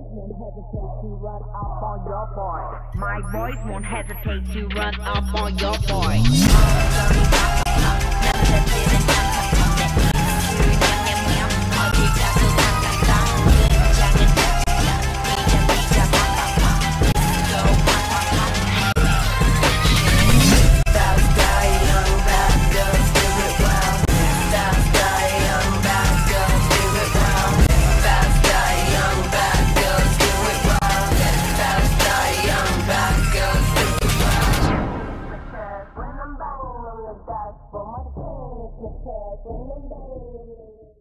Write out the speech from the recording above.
won't hesitate to run up on your boy. My voice won't hesitate to run up on your boy. When I'm banging on the dash for my friends, when I'm banging.